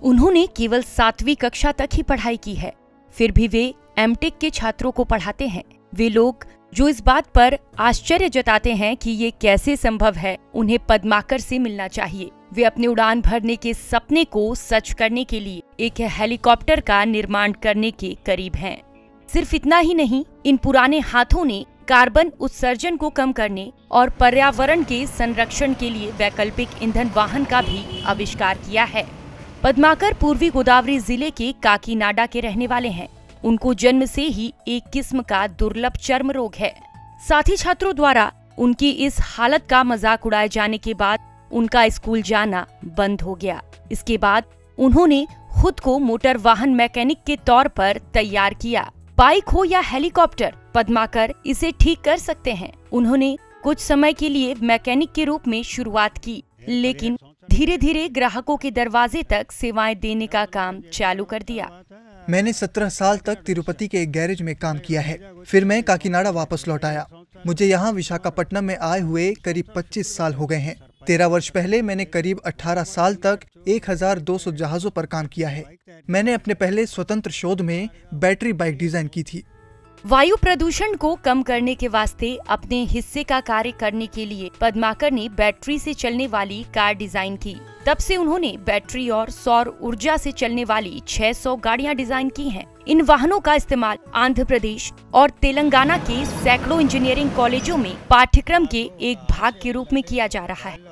उन्होंने केवल 7वीं कक्षा तक ही पढ़ाई की है, फिर भी वे एमटेक के छात्रों को पढ़ाते हैं। वे लोग जो इस बात पर आश्चर्य जताते हैं कि ये कैसे संभव है, उन्हें पद्माकर से मिलना चाहिए। वे अपने उड़ान भरने के सपने को सच करने के लिए एक हेलीकॉप्टर का निर्माण करने के करीब हैं। सिर्फ इतना ही नहीं, इन पुराने हाथों ने कार्बन उत्सर्जन को कम करने और पर्यावरण के संरक्षण के लिए वैकल्पिक ईंधन वाहन का भी आविष्कार किया है। पद्माकर पूर्वी गोदावरी जिले के काकीनाडा के रहने वाले हैं। उनको जन्म से ही एक किस्म का दुर्लभ चर्म रोग है। साथी छात्रों द्वारा उनकी इस हालत का मजाक उड़ाए जाने के बाद उनका स्कूल जाना बंद हो गया। इसके बाद उन्होंने खुद को मोटर वाहन मैकेनिक के तौर पर तैयार किया। बाइक हो या हेलीकॉप्टर, पद्माकर इसे ठीक कर सकते हैं। उन्होंने कुछ समय के लिए मैकेनिक के रूप में शुरुआत की, लेकिन धीरे धीरे ग्राहकों के दरवाजे तक सेवाएं देने का काम चालू कर दिया। मैंने 17 साल तक तिरुपति के एक गैरेज में काम किया है। फिर मैं काकीनाडा वापस लौट आया। मुझे यहाँ विशाखापट्टनम में आए हुए करीब 25 साल हो गए हैं। 13 वर्ष पहले मैंने करीब 18 साल तक 1200 जहाजों पर काम किया है। मैंने अपने पहले स्वतंत्र शोध में बैटरी बाइक डिजाइन की थी। वायु प्रदूषण को कम करने के वास्ते अपने हिस्से का कार्य करने के लिए पद्माकर ने बैटरी से चलने वाली कार डिजाइन की। तब से उन्होंने बैटरी और सौर ऊर्जा से चलने वाली 600 गाड़ियां डिजाइन की हैं। इन वाहनों का इस्तेमाल आंध्र प्रदेश और तेलंगाना के सैकड़ों इंजीनियरिंग कॉलेजों में पाठ्यक्रम के एक भाग के रूप में किया जा रहा है।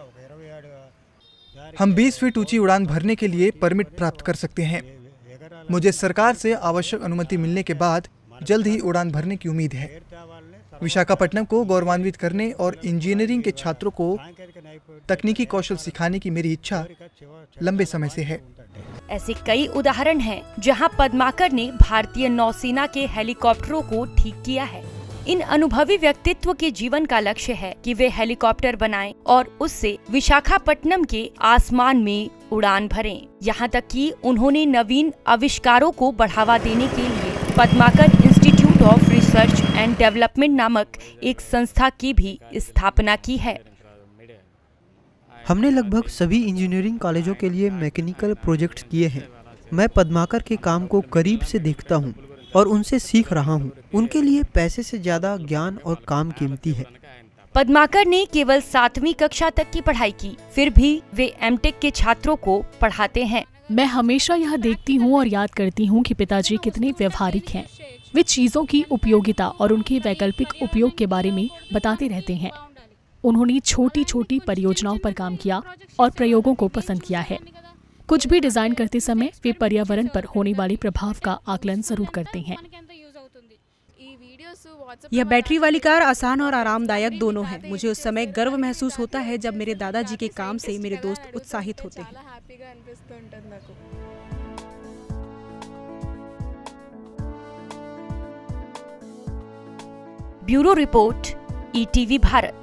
हम 20 फीट ऊंची उड़ान भरने के लिए परमिट प्राप्त कर सकते हैं। मुझे सरकार से आवश्यक अनुमति मिलने के बाद जल्द ही उड़ान भरने की उम्मीद है। विशाखापट्टनम को गौरवान्वित करने और इंजीनियरिंग के छात्रों को तकनीकी कौशल सिखाने की मेरी इच्छा लंबे समय से है। ऐसे कई उदाहरण हैं जहां पद्माकर ने भारतीय नौसेना के हेलीकॉप्टरों को ठीक किया है। इन अनुभवी व्यक्तित्व के जीवन का लक्ष्य है कि वे हेलीकॉप्टर बनाएं और उससे विशाखापट्टनम के आसमान में उड़ान भरें। यहाँ तक कि उन्होंने नवीन आविष्कारों को बढ़ावा देने के लिए Padmakar institute of research and development नामक एक संस्था की भी स्थापना की है। हमने लगभग सभी इंजीनियरिंग कॉलेजों के लिए मैकेनिकल प्रोजेक्ट्स किए हैं। मैं पद्माकर के काम को करीब से देखता हूं और उनसे सीख रहा हूं। उनके लिए पैसे से ज्यादा ज्ञान और काम कीमती है। पद्माकर ने केवल 7वीं कक्षा तक की पढ़ाई की, फिर भी वे एमटेक के छात्रों को पढ़ाते हैं। मैं हमेशा यह देखती हूँ और याद करती हूँ कि पिताजी कितने व्यवहारिक हैं। वे चीजों की उपयोगिता और उनके वैकल्पिक उपयोग के बारे में बताते रहते हैं। उन्होंने छोटी छोटी परियोजनाओं पर काम किया और प्रयोगों को पसंद किया है। कुछ भी डिजाइन करते समय वे पर्यावरण पर होने वाले प्रभाव का आकलन जरूर करते हैं। यह बैटरी वाली कार आसान और आरामदायक दोनों है। मुझे उस समय गर्व महसूस होता है जब मेरे दादाजी के काम से मेरे दोस्त उत्साहित होते हैं। Bureau report, ETV Bharat.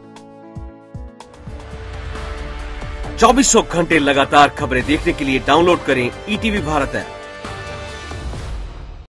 2400 घंटे लगातार खबरें देखने के लिए डाउनलोड करें ईटीवी भारत ऐप।